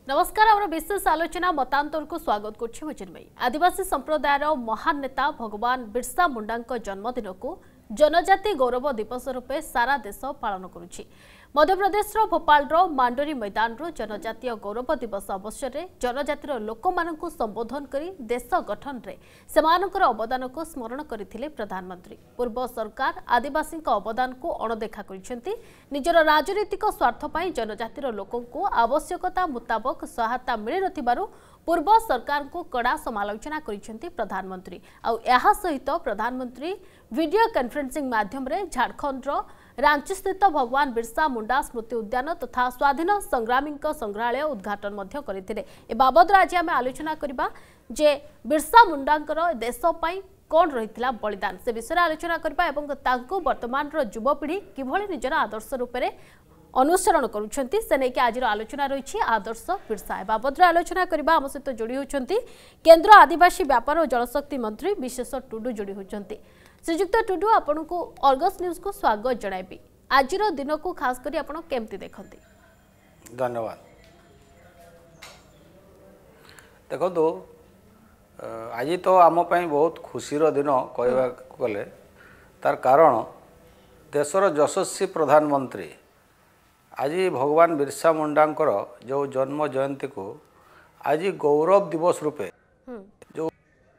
नमस्कार आम विशेष आलोचना मतांतर को स्वागत करुचिन्मयी। आदिवासी संप्रदायर महान नेता भगवान बिरसा मुंडा जन्मदिन को जनजाति गौरव दिवस रूपे सारा देश पालन करुछि। मध्यप्रदेश भोपाल मांडोरी मैदान जनजातीय गौरव दिवस अवसर में जनजातिर लोक मानू संबोधन करी देश गठन रे सेमानकर अवदान को स्मरण करथिले प्रधानमंत्री। पूर्व सरकार आदिवासी अवदान को अणदेखा करिसेंती। निजर राजनीतिक स्वार्थ पई जनजातिर लोकों को आवश्यकता मुताबक सहायता मिल नथिबारु पूर्व सरकार को कड़ा समालोचना करिसेंती प्रधानमंत्री। आ सहित प्रधानमंत्री वीडियो कॉन्फ्रेंसिंग माध्यम रे झारखंड रांची स्थित भगवान बिरसा मुंडा स्मृति उद्यान तथा स्वाधीन संग्रामी संग्रहालय उद्घाटन मध्य करथिले। ए बाबद आज आम आलोचना करिबा जे बिरसा मुंडांकर देश पई कौन रही बलिदान से विषय आलोचना करबा एवं तांको वर्तमान युवपीढ़ी किभଳି निजर आदर्श रूप में अनुसरण करुछंती से नेकी आज आलोचना रही आदर्श बिरसा बाबद आलोचना करबा आम सहित जोड़ी होचंती केंद्र आदिवासी व्यापार और जनशक्ति मंत्री विशेष टुडू जोड़ी होचंती। श्रीजुक्त टुडू आपन को अर्गस न्यूज को स्वागत जणाइबी। आज दिन को खास करी आपन केमती देखंती? धन्यवाद। देखो तो आज तो आम बहुत खुशीर दिन कहवा गले तार कारण देशर यशस्वी प्रधानमंत्री आज भगवान बिरसा मुंडांकर जो जन्म जयंती को आज गौरव दिवस रूपे जो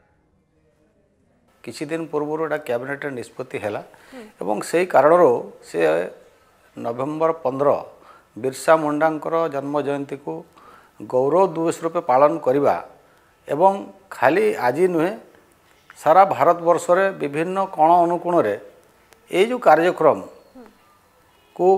किसी दिन पूर्व कैबिनेट निष्पत्ति है एवं से कारण से नवेम्बर 15 बिरसा मुंडांकर जन्म जयंती को गौरव दिवस रूपे पालन करवा एवं खाली आज नुहे सारा भारत वर्ष रे विभिन्न कोण अनुकोण रे ये जो कार्यक्रम को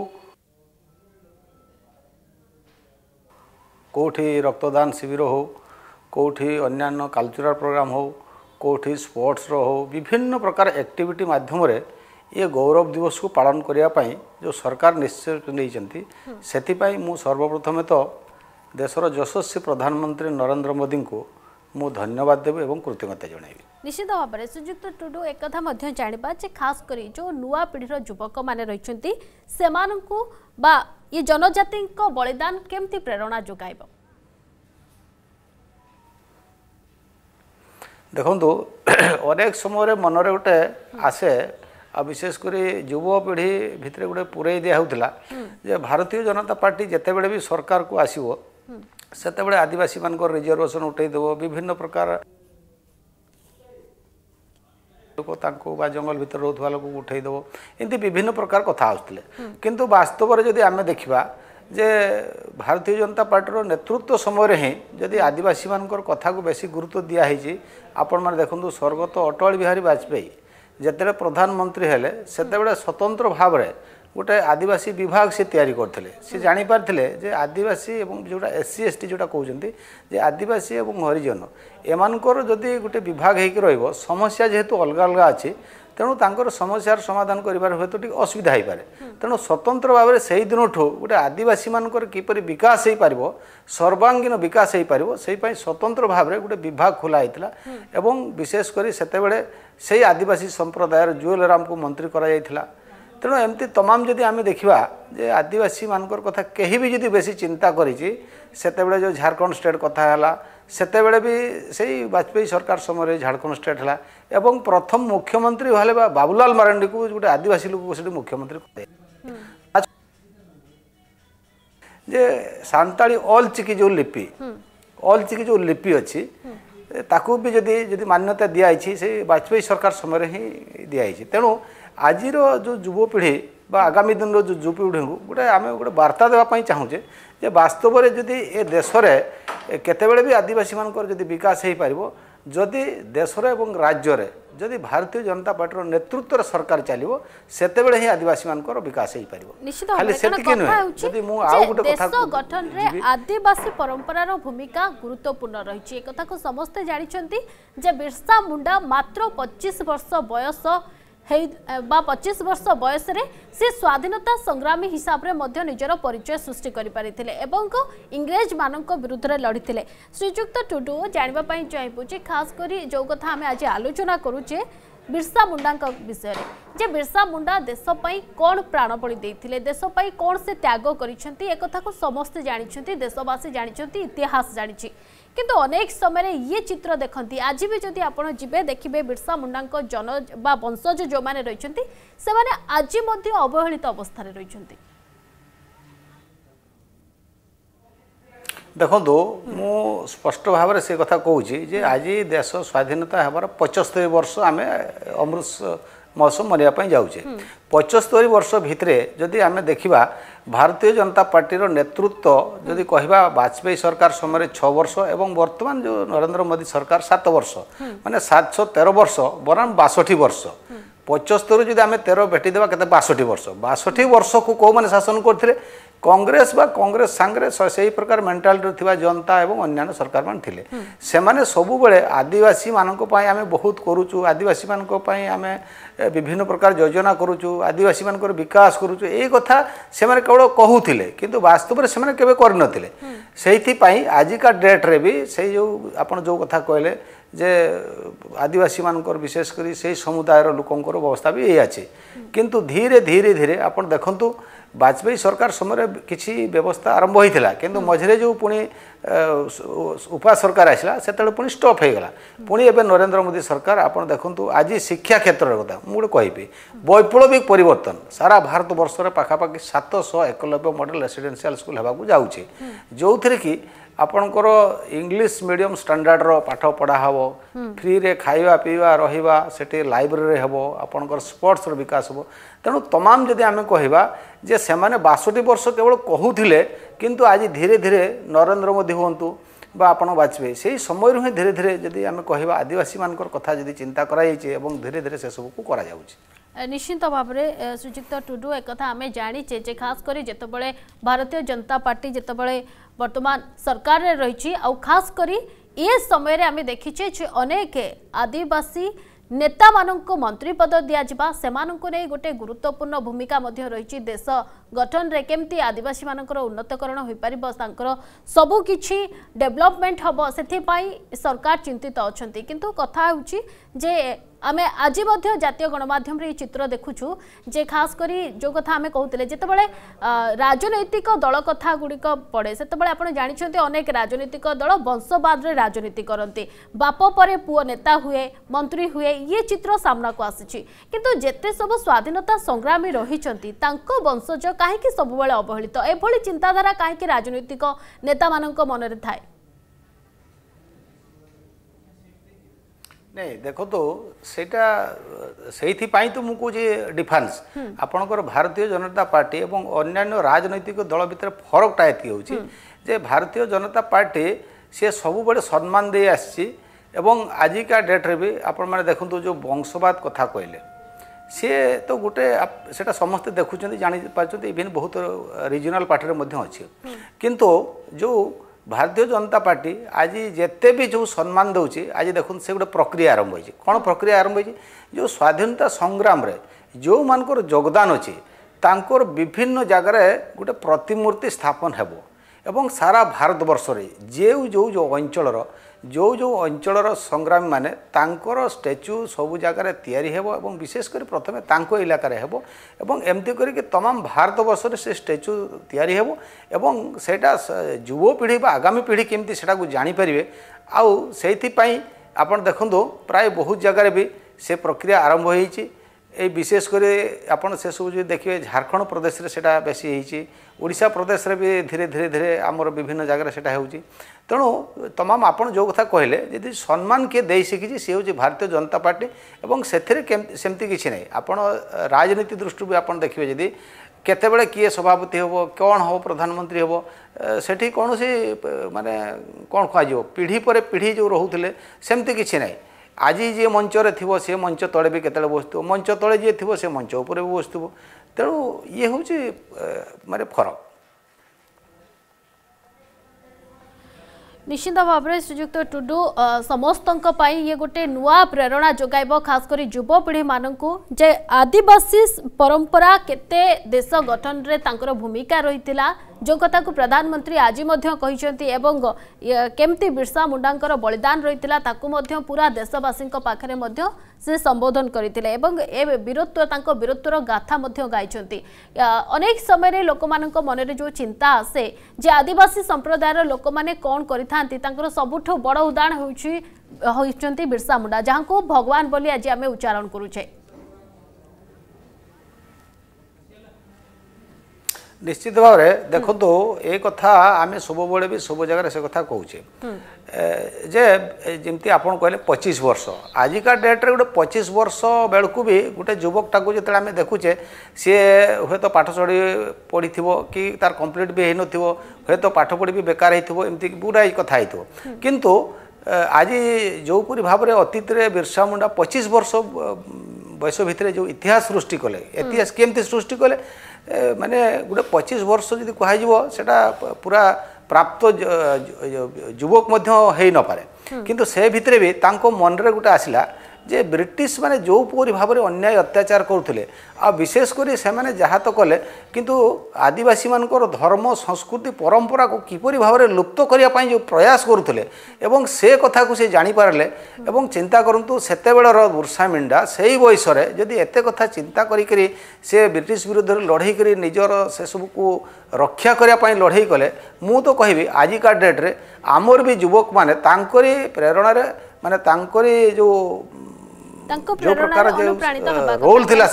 कोठी रक्तदान शिविर हो कोठी अन्यान्य कल्चरल प्रोग्राम हो कोठी स्पोर्ट्स रो हो विभिन्न प्रकार एक्टिविटी माध्यम रे ये गौरव दिवस को पालन करने जो सरकार निश्चय नहीं से मु सर्वप्रथमे तो देशर यशस्वी प्रधानमंत्री नरेंद्र मोदी को मु धन्यवाद देवी और कृतज्ञता जनइबी। निश्चित भाव में श्रीजुक्त टुडू एक कथा जाना खास करी जो नुआ पीढ़ीर युवक मैंने रही ये जनजाति बलिदान केमती प्रेरणा जोगाइब? देखो अनेक समय मनरे गोटे आसे आ विशेषकर युवपीढ़ी भितर गोटे पुरई दिया होता जे भारतीय जनता पार्टी जिते बड़े भी सरकार को आसो सेते बड़े आदिवासी मान रिजर्वेशन उठेदेव विभिन्न प्रकार लोक जंगल भीतर रोकवा लोक उठेदेव एमती विभिन्न प्रकार कथा आसुले किंतु वास्तव में जदि आम देखा जे भारतीय जनता पार्टी नेतृत्व समय ही जदि आदिवासी मान कथा को बेसी गुरुत्व दिखाई आपण मैंने देखो स्वर्गत अटल बिहारी वाजपेयी जिते प्रधानमंत्री हेले सेते स्वतंत्र भाव में गोटे आदिवासी विभाग से तैयारी करते सी जापारे जे आदिवासी एवं जोटा SC ST जोटा कहते जे आदिवासी एवं हरिजन एमानकर जदि गोटे विभाग हो समस्या जेहेतु अलग अलग अच्छी तेणु तांकर समस्यार समाधान करिबार हेतु टिक असुविधा हो पारे तेणु स्वतंत्र भाव में से दिन गोटे आदिवासी मानकर किपरि विकास हो पार सर्वांगीन विकास हो पार से स्वतंत्र भाव में गोटे विभाग खोला होता एवं विशेषकर सेतेबेले से आदिवासी संप्रदायर जुएल राम को मंत्री करा तेणु एमती तमाम जदि आम देखा जे आदिवासी मानकर कथा कहीं भी जदि बेसी चिंता करी सेतेबेले जो झारखंड स्टेट कथा है सेतेबेले भी सही वाजपेयी सरकार समय झारखंड स्टेट है एवं प्रथम मुख्यमंत्री भाले बाबूलाल मरांडी को गोटे आदिवासी लोक से मुख्यमंत्री करे जे सांताली ऑल चिकी जो लिपि अच्छी ताकू भी जदि मान्यता दिखाई से वाजपेयी सरकार समय ही दिखाई तेणु आज जो युवपीढ़ी आगामी दिन जो युवपीढ़ी को गोटे आम गोटे वार्ता देवाई चाहूचे जे वास्तव में जदि ए देश में केतेबेले भी आदिवासी मानकर जदि विकास हो पार जदि देशर एवं राज्य रे जदि भारतीय जनता पार्टी नेतृत्व सरकार चलो सेतेबेले ही आदिवासी मानकर विकास हो पार खाली सेतिके नुहे जदि मु आउ गोटे कथा गठन रे आदिवासी परंपरार भूमिका गुरुत्वपूर्ण रही एक कथा को समस्ते जानिछंती जे बिरसा मुंडा मात्र 25 वर्ष बयस बा 25 वर्ष बयस से स्वाधीनता संग्रामी हिसाब रे मध्य निजर परिचय सृष्टि करि परिथिले एवं इंग्रेज मानक विरुद्ध रे लड़िथिले। श्रीजुक्त टुडू जानिबा पई चाहबो जे खास करी जो कथा हमें आज आलोचना करूचे बिरसा मुंडा विषय जे बिरसा मुंडा देश पई कौन प्राणबली देथिले, देश पई कौन से त्याग करिसेंती एक कथा को समस्त जानिछंती, देशवासी जानिछंती, इतिहास जानिछि। किंतु अनेक समय ये चित्र देखती आज भी जदि आपण जिबे देखिबे बिरसा मुंडा जन बा वंशज जो माने रहिसेंती से माने आज मध्य अवहेलित अवस्था रे रहिसेंती। देखो मु स्पष्ट भाव से कथा कहूँ जे आज देश स्वाधीनता हबार 75 वर्ष आम अमृत महोत्सव मनवाई जाऊे। 75 वर्ष भितर जदि आम देखा भारतीय जनता पार्टी नेतृत्व जदि कहवा वाजपेयी सरकार समय 6 वर्ष एवं वर्तमान जो नरेंद्र मोदी सरकार 7 वर्ष माने 713 वर्ष बरान 62 वर्ष 75 जदि आम 13 भेटिदेवा के 62 वर्ष 62 वर्ष को कौ मैंने शासन करते कांग्रेस बा कांग्रेस सांगरे से प्रकार मेंटालिटी थिबा जनता एवं अन्य सरकार मान थिले से माने सबु बेले आदिवासी मानक पई आमे बहुत करूचु, आदिवासी मानक पई आमे विभिन्न प्रकार योजना करूचु, आदिवासी मानकर विकास करूचु ए कथा से माने केवल कहूथिले किंतु वास्तव रे से माने केबे कर नथिले। सेहिथि पई आजिका डेट रे भी से जो आपण जो कथा कहले जे आदिवासी मानकर विशेष करी से समुदायर लोकंकर व्यवस्था भी यही अच्छे किंतु धीरे धीरे धीरे आपण देखंतु वाजपेयी सरकार समय किसी व्यवस्था आरंभ होता किंतु मझे जो पुणी उपा सरकार आसला से पुणी स्टॉप हो गला पुणी एवं नरेंद्र मोदी सरकार आपड़ देखु आज शिक्षा क्षेत्र कथा मुझे कहि वैप्लविक परिवर्तन सारा भारत वर्ष पाखापाखि 791 मॉडल रेसिडेंशियल स्कूल होगा जाऊे जो थे कि आपणकर इंग्लिश मीडियम स्टैंडर्ड रो पाठ पढ़ा हे फ्री रे खाइबा पीवा रहिबा सेठी लाइब्रेरी हेबो आपणकर स्पोर्ट्स रो विकास हेबो तेणु तमाम जदि आमे कहिबा जे सेमाने 62 वर्ष केवल कहूथिले किंतु आज धीरे धीरे नरेंद्र मोदी हुंतु बा आपण वाजपेयी से समय ही धीरे धीरे जदि आमे कहिबा आदिवासी मानकर कथा जदि चिंता करा जाइछे एवं धीरे धीरे से सब को करा जाउछे। निश्चित भाव में श्रीजुक्त टुडू एक कथा आमे जानिचे जे खास करी जेतबेले भारतीय जनता पार्टी जेतबेले वर्तमान सरकार रे रहिछि आ खास करी ये समय रे आमे देखिछे जे अनेक आदिवासी नेता माननको मंत्री पद दिया जिबा सेमाननको नै गोटे गुरुत्वपूर्ण भूमिका मध्य रहिछि देश गठन रे केमती आदिवासी मानकर उन्नतकरण होई परिबो तांकर सबु किछि डेवलपमेंट हबो सेथि पई सरकार चिंतित अछंती किंतु कथा होछि जे आमे आज मध्य जातीय गणमाध्यम रे चित्र देखुछु जे खास करी जो कथा आमे कहउतले जेतबेले राजनैतिक दल कथा गुड़िक पड़े सेतबेले आपण जानिछन्ते अनेक राजनैतिक दल वंशवाद रे राजनीति करन्ते बाप परे पुओ नेता हुए मंत्री हुए ये चित्र सामना को आसीछि किंतु जेते सब स्वाधीनता संग्रामी रहिछन्ती तांको वंशज काहेकि सब बेले अवहेलित एभली चिंताधारा काहेकि राजनैतिक नेता मानक मनरे थाए। नहीं देखो तो सेटा तो मुझे डिफरेंस आपणकर भारतीय जनता पार्टी एवं अन्यान्य राजनैतिक दल भितर फरकटा एति होछि जे भारतीय जनता पार्टी से सब बड़े सम्मान दे आसी एवं आजिका डेट रे भी आपण माने देखंतु जो वंशवाद कथा कहले सी तो गोटे सेटा समस्त देखुं जानी पार्टी इवन बहुत रिजनल पार्टी रे मध्य अछि किंतु जो भारतीय जनता पार्टी आज जिते भी जो सम्मान दौर आज देखो से गोटे प्रक्रिया आरंभ होती कौन प्रक्रिया आरंभ होती जो स्वाधीनता संग्राम रे जो मानकर योगदान अच्छी तांकर विभिन्न जगार गोटे प्रतिमूर्ति स्थापन हेबो एवं सारा भारत वर्ष रे जो जो अंचल जो अंचल संग्रामी माने तांकर स्टैच्यू सबु जगार तैयारी हेबो एवं विशेषकर प्रथमे तांको इलाकार हेबो एवं एमती करिके तमाम भारत वर्ष रे से स्टैच्यू तैयारी हेबो एवं सेटा युवा पीढ़ी बा आगामी पीढ़ी केमती सेटा को जानि परिबे आउ सेथि पई आपण देखंदो प्राय बहुत जगार भी से प्रक्रिया आरंभ होईची ए विशेष करे आपण से सब जो देखिए झारखंड प्रदेश रे सेटा बेसी होईची ओडिशा प्रदेश रे भी धीरे धीरे धीरे आमर विभिन्न जगह सेटा होउची तेणु तमाम आपण जो कथा कहले यदि सम्मान किए दे शिखी सी हूँ भारतीय जनता पार्टी एवं सेमती किसी ना आपण राजनीति दृष्टि भी आपण देखिए जदि केतेबेले किए सभापति हम कौन हम प्रधानमंत्री हम सेठी कौन सी माने कौन कह पीढ़ी पर पीढ़ी जो रोते सेमती किसी ना आज जी मंच रे थी सी मंच तले भी केतले बसुव मंच तले जी थी से मंच उपर भी बसुव तेणु ये हूँ माने फरक निश्चित भाव में श्रीजुक्त टुडू समस्त ये गोटे नुआ प्रेरणा जोगाइब खास कर युवपीढ़ी मानक जे आदिवासी परंपरा केते देश गठन रे तांकर भूमिका रही जो कथा को प्रधानमंत्री आज केमती बिरसा मुंडा बलिदान रही पूरा देशवासी पाखे से संबोधन करते वीरत्वर गाथा गाई अनेक समय लोक मन जो चिंता आसे जे आदिवासी संप्रदायर लोक मैंने कौन कर सबुठ बड़ उदाहरण होती बिरसा मुंडा जहाँ को भगवान बोली आज आम उच्चारण करुचे। निश्चित भाव में देखो तो ये कथा आम सब बड़े भी सब जगह से कथा कहे जे जमती आप कहले 25 वर्ष आजिका डेट्रे गोटे 25 वर्ष बेलू भी गोटे युवकटा को जो आम देखुचे सी हे तो पाठ पढ़ी कि तार कंप्लीट भी हो न हे तो पाठ पढ़ी भी बेकार होमती गुड़ाई कथा हो किंतु आज जोपरी भाव में अतीत बिरसा मुंडा 25 वर्ष बयस भितर जो इतिहास सृष्टि कले इतिहास केमती सृष्टि कले माने गोटे 25 वर्ष जदि कह पूरा प्राप्त युवक हो न पारे किंतु से भितर भी तांको मन रे गोटे आसला जे ब्रिटिश माने जो पूरी भाव में अन्याय अत्याचार करुले आ विशेषकर से माने जहाँ तो कले किंतु आदिवासी मानकर धर्म संस्कृति परंपरा को किपरि भाव में लुप्त करने जो प्रयास करुले एवं से कथा को से जानी पारले एवं चिंता करंतु सेतेबेलर बिरसा मुंडा से बयस जदि एते कथा चिंता करी से ब्रिटिश विरुद्ध लड़ाई करी निजर से सब को रक्षा करने लड़ाई कले मु तो कहबी आजिका डेट्रे आमर भी युवक माने तांकरी प्रेरणा माने तांकरी जो प्रकार रोल थिला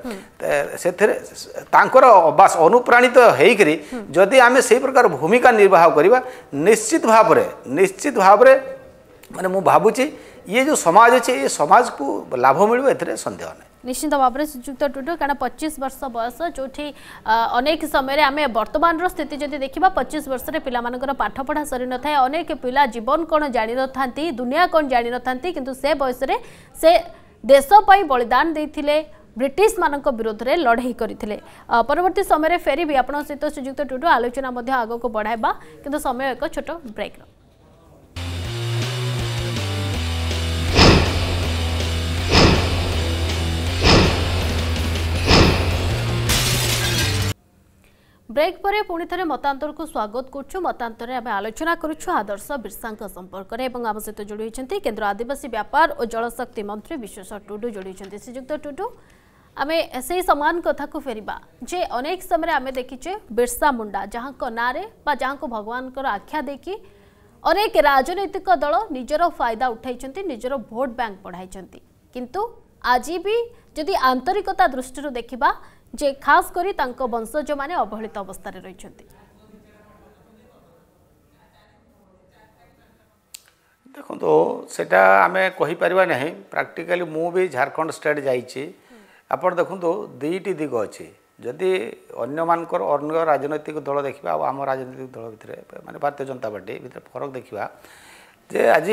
बस अनुप्राणित होकरी जदि आम से प्रकार भूमिका निर्वाह करवा निश्चित भाव में माने मु भावुची ये जो समाज अच्छे ये समाज को लाभ मिल ए संदेह नहीं। निश्चित भाव में श्रीजुक्त टुडू कारण 25 वर्ष बयस जो अनेक समय आम वर्तमान स्थिति जब देखा 25 वर्ष पिला पाठपढ़ा सरी न था अनेक पिला जीवन कौन जानी न था दुनिया कौन जानी न था किंतु से बयस से देशपाई बलिदान देते ब्रिटिश मानक विरोध में लड़ाई करते परवर्ती समय फेरी भी आपन सहित श्रीजुक्त टुडू आलोचना आग को बढ़ाइबा किंतु समय एक छोट ब्रेक। ब्रेक पर पुणी थे मतांतर को स्वागत करुँ मतांतर आम आलोचना करुँ आदर्श बिरसा संपर्क में आम सहित जोड़ी होती केन्द्र आदिवासी व्यापार और जलशक्ति मंत्री विश्वेश्वर टुडू जोड़ी होती श्रीजुक्त टुडू आम से समान कथा को फेरिबा जे अनेक समय आम देखीचे बिरसा मुंडा जहाँ ना जहाँ को भगवान आख्या देखी अनेक राजनैतिक दल निजर फायदा उठाई निजर भोट बैंक बढ़ाई किंतु आज भी जदि आंतरिकता दृष्टि देखा जे खास करी तांको वंशज माने अवहेलित अवस्था रे रहिछन्ति। देखो तो सेटा आमे कहि परिबा नहीं प्रैक्टिकली मु भी झारखंड स्टेट जाइछि आपण देखो तो दुईटी दिग अछि जदि अन्य मानकर अन्य राजनैतिक दल देखिबा आ आम राजनैतिक दल भितर माने भारतीय जनता पार्टी भितर फरक देखिबा जे आज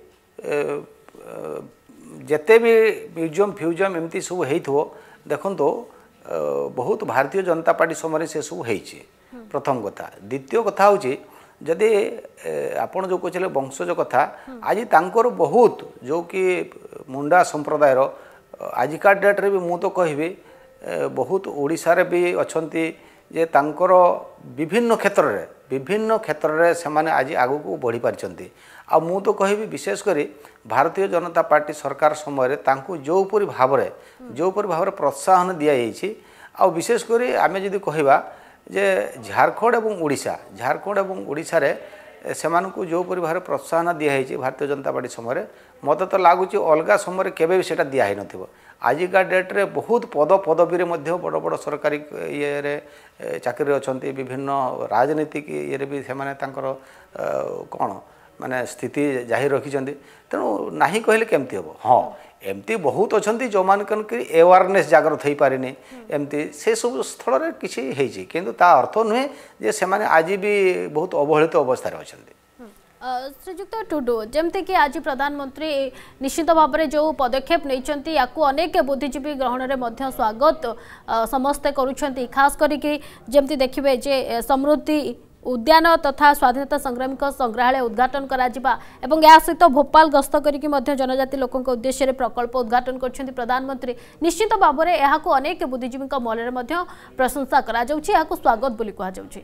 जेते भी म्यूजियम फ्यूजियम एमती सब हेइथो देखो तो बहुत भारतीय जनता पार्टी समय से सब होइछि प्रथम कथा द्वितीय कथा होछि जदि आपण जो कहले वंशज कथा आज तांकर बहुत जो कि मुंडा संप्रदायर आजिका डेट्रे भी मु तो कहबी बहुत ओडिशा रे भी अछंती जे तांकर विभिन्न क्षेत्र रे से माने आज आगु को बढ़ी पारछंती आ मु तो कहबी विशेष करी भारतीय जनता पार्टी सरकार समय तांको जोपरी भाव में प्रोत्साहन दिया जाइछि आ विशेष करी आमे जदि कहबा जे झारखंड एवं ओडिशा रे सेमानकु जोपरी भाव प्रोत्साहन दिया जाइछि भारतीय जनता पार्टी समय मत तो लगुच अलग समय केबे भी सेटा दिया नथिबो आजिका डेट्रे बहुत पदवी बड़ बड़ सरकारी ये चाकरी अच्छी विभिन्न राजनीतिक ये भी से कौन माने स्थिति जाहिर रखिंट तेणु नहीं कहले केमती हम हाँ एमती बहुत अच्छा जो मान एवारनेस जागृत हो पारे एमती से सब स्थल में किसी किंतु ता अर्थ नुहे जे से माने आज भी बहुत अवहेलित अवस्था अच्छा। श्रीजुक्त टुडू जमती कि आज प्रधानमंत्री निश्चित भाव में जो पदक्षेप नहीं या अनेक बुद्धिजीवी ग्रहण में स्वागत समस्ते करुँच खास करके जमती देखिए जे समृद्धि उद्यान तथा स्वाधीनता संग्रामी संग्रहालय उद्घाटन करा एवं या सहित भोपाल गस्त करके जनजाति लोकों उद्देश्य प्रकल्प उद्घाटन कर प्रधानमंत्री निश्चित भाव में यह अनेक बुद्धिजीवी मन में प्रशंसा करा स्वागत बोली कहुच्छी।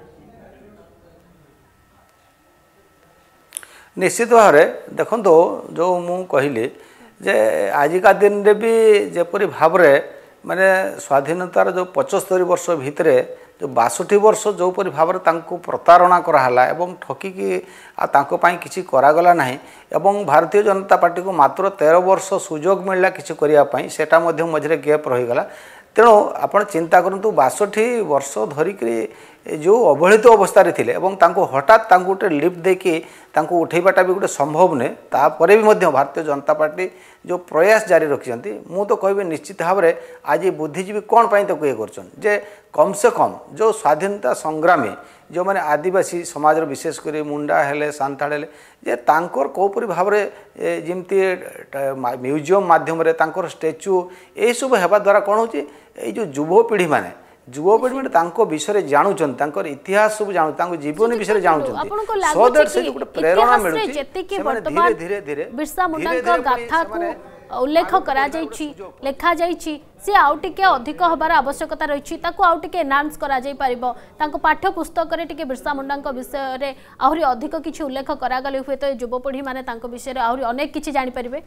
निश्चित भाव में देखो जो मु कहली जे आजिका दिन रे भी जेपरी भाव माने स्वाधीनतार जो 75 वर्ष भितर जो 62 वर्ष जोपरी भाव में प्रतारणा कराला एवं ठकिकी किसी करागला नहीं एवं भारतीय जनता पार्टी को मात्र 13 वर्ष सुजोग मिलला किसी करने सेटा मझे गैप रहीगला। तेणु आपण चिंता करूँ 62 वर्ष धरिक जो अवहेलित अवस्था थे हठात गोटे लिफ्ट देकी उठेबाटा भी गोटे संभव नहीं तापर भी भारतीय जनता पार्टी जो प्रयास जारी रखिंट मु तो कह निश्चित भाव में आज बुद्धिजीवी कौन पाई ये कर कम से कम जो स्वाधीनता संग्रामी जो मैंने आदिवासी समाज विशेषकर मुंडा हेले सांताड़ हेले जे तांकर कोपरी भाव में जमती म्यूजियम माध्यम स्टैच्यू यही सब होगा द्वारा कौन हो जो युवपीढ़ी माने युवपीढ़ी मैंने विषय जानूर इतिहास सब जानू जीवन विषय जानूर से जो प्रेरणा मिलूँ धीरे धीरे बिरसा मुंडा गाथा को उल्लेख करा लेखा सी आउ टिके अधिक हबार आवश्यकता रही आउ टिके एनहांस करा जाई परिबो तांको पाठ्य पुस्तक रे टिके बिरसा मुंडा विषय रे आहुरी अधिक किछि उल्लेख करा गले हुए तो युवपीढ़ी माने तांको विषय रे आहुरी अनेक किछि जानि परिबे।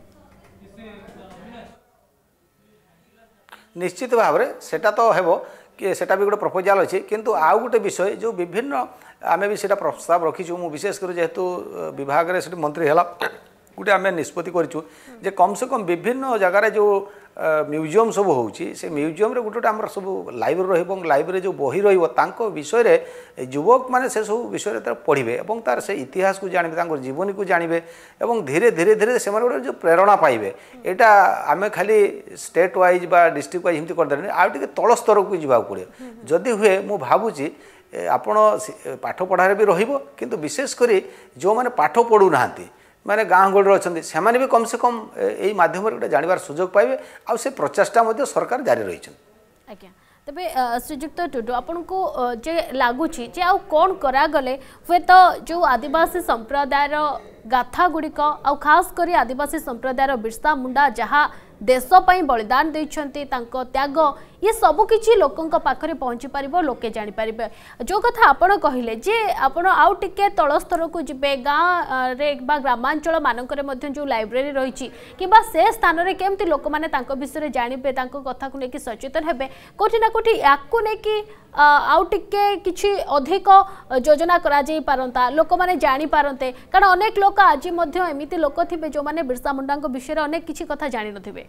निश्चित भाव में सेटा तो हेबो कि सेटा भी गोटे प्रपोजाल अच्छी किंतु आउ गोटे विषय जो विभिन्न आमे भी सेटा प्रस्ताव रखीचु मु विशेषकर जेहेतु विभाग रे सेठी मंत्री हैला गोटे आम निष्पत्ति करूँ जे कम से कम विभिन्न जगार जो म्यूजियम सब होची से म्यूजियम रे गोटे आम सब लाइब्रेरी रही लाइब्रेरी जो बही रही विषय रे युवक माने से सब विषय पढ़े और तार से इतिहास को जानवे जीवनी को जानवे और धीरे धीरे धीरे से गोटे जो प्रेरणा पाइबे एटा आमे खाली स्टेट वाइज बा डिस्ट्रिक्ट वाइज एमती करदे आ तल स्तर को जावाक पड़े जदि हुए मु भावुची आपण पाठ पढ़ारे भी रहिबो किंतु विशेषकर जो माने पाठ पढ़ू नाहांती माने गाँ गहली अच्छा से भी कम से कम यही माध्यम गोटे जानवर सुजोग पाइबे आ से प्रचेषा सरकार जारी रही। आज्ञा तेबे श्रीजुक्त टुडू आपन को जे लागुची जे आउ कोन करा गले हुए तो जो आदिवासी संप्रदाय गाथा गुड़िक आउ खास करी आदिवासी संप्रदाय बिरसा मुंडा जहाँ देश पई बलिदान देइछंती तांको त्याग ये सबु किछि लोकंक पाखरे पहुंची परिबो लोके जानि परिबे जो कथा आपण कहिले जे आपण आउ टिके तळ स्तर को जिबे गाँ रे बा ग्रामांचल मानकरे मध्ये जो लाइब्रेरी रहिछि किबा से स्थान रे केमति लोक माने तांको विषय जानिबे तांको कथा को लेकि सचेतन हेबे कोठी ना कोठी याकु लेकि आउ टिके किछि अधिक योजना करा जाई पारंता लोक माने जानि पारंते कारण अनेक लोक आज मध्ये एमिति लोक थिबे जो माने बिरसा मुंडाको विषय रे अनेक किछि कथा जानि नथिबे।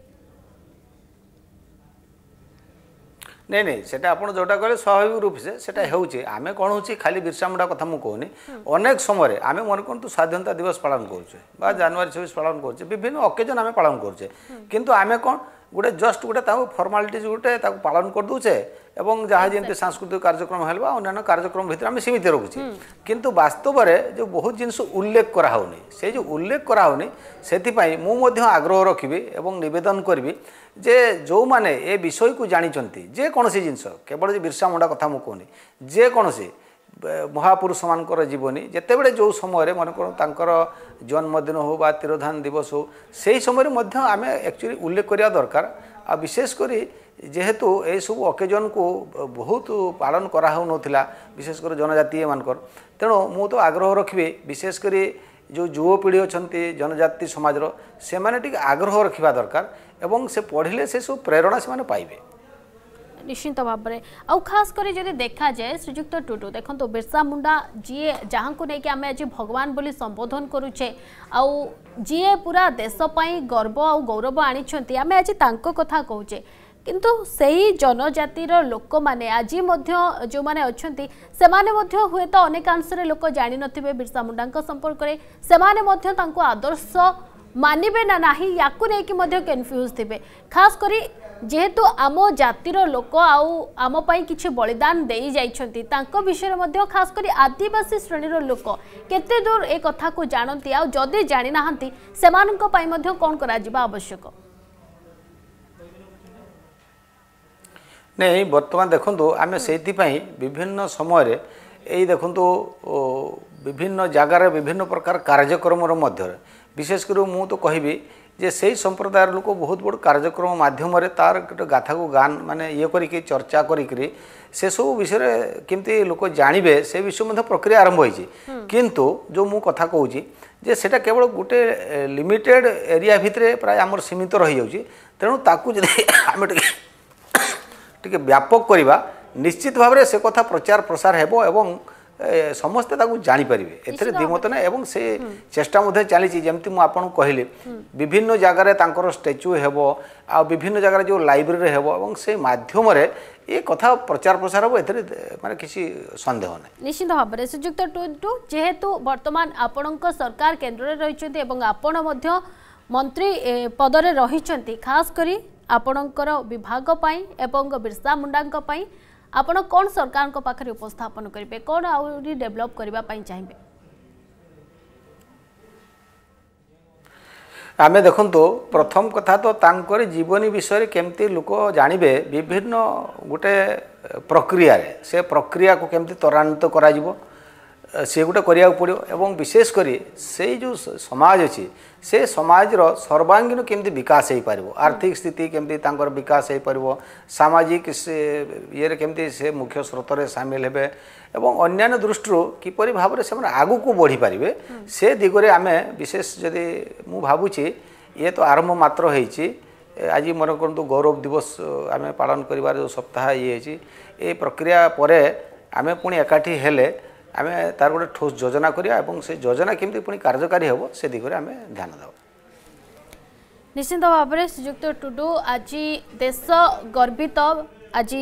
नहीं नहीं सेटा आपण जोटा कहले स्वाभाविक रूप से सेटा होउचे आमे कोन होची खाली बिरसा मुंडा कथा मु कहनी अनेक समय आमे मन कोन तो स्वाधीनता दिवस पालन करछे बा जनवरी 26 पालन करछे विभिन्न ओकेजन आमे पालन करछे किंतु आमे कोन गोटे जस्ट गोटे फॉर्मालिटीज गोटे पालन कर दूचे एवं जहाँ जमी सांस्कृतिक कार्यक्रम है अन्य कार्यक्रम भितर आम सीमित रखुचे किंतु वास्तव में जो बहुत जिनस उल्लेख कराऊनी से जो उल्लेख कराऊनी से मुझे आग्रह रखी एवं नवेदन करी जे जो माने ए विषय को जानी जेकोसी जिनस केवल बिरसा मुंडा कथा मुझे कहनी जेकोसी महापुरुष मानकर जीवनी जितेबले जो समय मन कर जन्मदिन हो बा तिरोधान दिवस हो से समय आम एक्चुअली उल्लेख करवा दरकार आ विशेषकर जेहेतु ये सब अकेजन को बहुत पालन करा हो नथिला विशेषकर जनजातीय मानकर तेणु मु तो आग्रह रखी विशेषकर जो युवपीढ़ी अच्छा जनजाति समाजर से माने आग्रह रखा दरकार एवं से पढ़िले से सब प्रेरणा से पाइबे निश्चित भाव में आउ खास कर जब देखा जाए श्रीजुक्त टुटू देखो बिरसा मुंडा जी जहाँ को लेकिन आम आज भगवान बोली संबोधन करुचे आउ जी पूरा देशपाई गर्व आ गौरव आनी आम आज कथा कहचे किंतु सही जनजातिर लोक मैंने आज जो मैंने अच्छा से हुए तो अनेकांश लोक जानी नथिबे बिरसा मुंडा संपर्क में से आदर्श मानिबे ना नाही याकु नेकी मध्य कन्फ्यूज थिबे खास करी जेहेतु आम जातिर लोक आम पई किछि बलिदान देई जाइछंती तांको विषय मध्य खास करी आदिवासी श्रेणीर लोक केते दूर ए कथा को जानती आ जदि जानि नाहंती सेमानंको पई मध्य कोन करा जिबा आवश्यक नहीं बर्तमान देखंतु आमे सेति पई विभिन्न समय रे यही देखु विभिन्न जगार विभिन्न प्रकार कार्यक्रम मध्य विशेषकर मु तो कहबी जे से संप्रदाय लोक बहुत बड़ कार्यक्रम माध्यम तार गोटे गाथा को गान माने ये करिके चर्चा करिकरी से सब विषय केमती लोक जानवे से विषय मध्य प्रक्रिया आरंभ होइछि किंतु जो मु कथा कहूँ जे सेटा केवल गोटे लिमिटेड एरिया भितरे प्राय आमर सीमित रही जाउछि तेणु ताकू जदि आमे टिके व्यापक करवा निश्चित भाव में से कथा प्रचार प्रसार हेबो एवं समस्ते ताकू जानी परिबे एथरे दिमत ना एवं से चेष्टा मध्ये चली जेमती मु आपन कहली विभिन्न जगह रे तांकर स्टैच्यू हेबो आ विभिन्न जगह जो लाइब्रेरी हेबो एवं से माध्यम रे ये कथा प्रचार प्रसार हेबो एथरे माने किसी संदेह नै निश्चित भाव में सुजुक्त टू जेहेतु वर्तमान आपणक सरकार केंद्र रे रहिचंती एवं आपण मध्ये मंत्री पद रे रहिचंती खास करी आपणकर विभाग पाई एवं बिरसा मुंडांक पाई आपण कौन सरकार को पाखरे उपस्थापन करेंगे कौन आउरी डेवलप करबा पाई चाहिए आमे देखंतो प्रथम कथा तो तांकर जीवनी विषय केमती लोक जानबे विभिन्न गोटे प्रक्रिया रे से प्रक्रिया को केमती त्वरान्वित करा जिवो से गोटे करिया पड़ो एवं विशेषकर से जो समाज अच्छी से समाज रो सर्वांगीन केमती विकास हो पार आर्थिक स्थिति केमती तांकर विकास हो पार सामाजिक से ये केमती से मुख्य स्रोत रे शामिल हेबे एवं अन्यान्य दृष्टि किपरि भाव में से आगु को बढ़ी पारे से दिगरे आमे विशेष जदि मु भावुची ये तो आरंभ मात्र होईची आज मन करतु गौरव दिवस आमे पालन करिवार जो सप्ताह ये प्रक्रिया परे आमे पुणी एकाठी हेले आमे तार गोटे ठोस योजना करिया एवं से योजना केमती पुणी कार्यकारी हेबो से दिगरे आमे ध्यान देबो निश्चित भाव में श्रीजुक्त टुडू आज देश गर्वित आज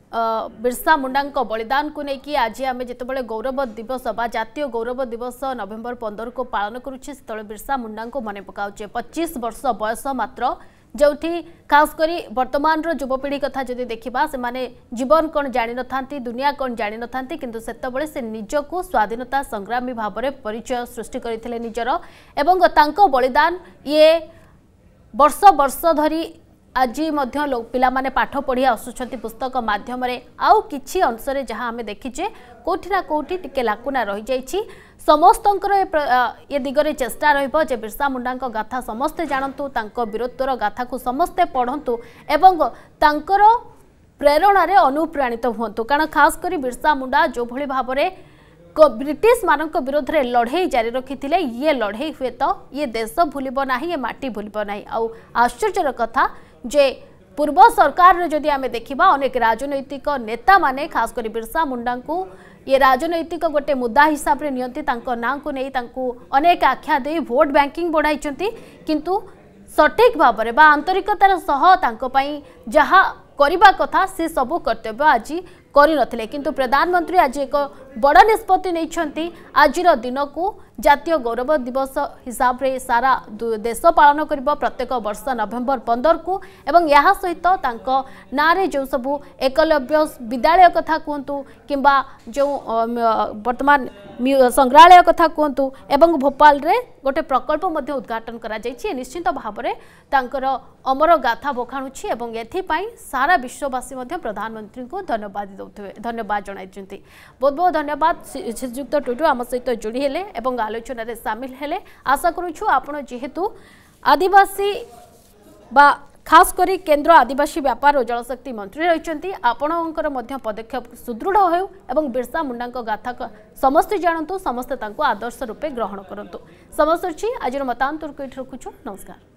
बिरसा मुंडा बलिदान को लेकिन आज आम जिते गौरव दिवस बा जातीय गौरव दिवस नवेम्बर 15 को पालन करुचे से बिरसा मुंडा को मन पकाउचे 25 वर्ष बयस मात्र जो खास करी वर्तमान युवपीढ़ी कथा जदि देखा से माने जीवन कौन जानी न दुनिया कौन जानी न किंतु सेतबळे से निजको स्वाधीनता संग्रामी भाव में परिचय सृष्टि करथिले निजर एवं तांको बलिदान ये वर्ष वर्ष धरी आज पिला माने पाठ पढ़ी आसुछंती पुस्तक माध्यम आउ किछि अंशरे जहाँ आमे देखिचे कोठी ना कोठी टिके लाकुना रही जाइछि समस्तंकर ये दिगरे चेष्टा रहिबो जे बिरसा मुंडा गाथा समस्ते जानतु तांको वीरत्वर गाथा को समस्ते पढ़ंतु एवं तांकर प्रेरणा रे अनुप्राणित हुंतु कारण खास करी बिरसा मुंडा जो भली भाव रे ब्रिटिश मानक विरोध में लड़े जारी रखी ये लड़े हुए तो ये देश भूलिब ना ये माटी भूलिब ना आउ आश्चर्यर कथा जे पूर्व सरकार जदि आमे देखिबा अनेक राजनैतिक नेता माने खास कर बिरसा मुंडा को ये राजनैतिक गोटे मुद्दा हिसाब रे नियंती तांको नाम को नहीं तांको अनेक आख्या दे वोट बैंकिंग बढ़ाई किंतु सठिक भाव में बा आंतरिकतार सह तांको पई जहा करिबा कथा से सबू कर्तव्य आज करिनथिले किंतु प्रधानमंत्री आज एक बड़ निष्पत्ति नैछंती आजिर दिन को जातीय गौरव दिवस हिसाब रे सारा देश पालन करिबो प्रत्येक वर्ष नवेम्बर 15 को एवं यह सहित तांको नारे जो सबू एकलव्य विद्यालय कथा कहतु किंबा जो वर्तमान संग्रहालय कथा कहतु एवं भोपाल रे गोटे प्रकल्प मध्य उद्घाटन करा जायछि निश्चित भाव में तांकर अमर गाथा बखाणुछि एवं एथिपाई सारा विश्ववासी मध्य प्रधानमंत्री को धन्यवाद जणाइछन्ति बहुत बहुत धन्यवाद श्रीजुक्त टुडू आम सहित जोड़ी हेले एवं आलोचन रे शामिल हेले आशा करूछु आपण जेहेतु आदिवासी बा खास करी केंद्र आदिवासी व्यापार और जलशक्ति मंत्री रहिचंती आपणकर मध्य पदक्षेप सुदृढ़ हो एवं बिरसा मुंडा गाथा समस्ते जानतु समस्ते तांको आदर्श रूपे ग्रहण करंतु समस्त आज मतांतर को रखुछु नमस्कार।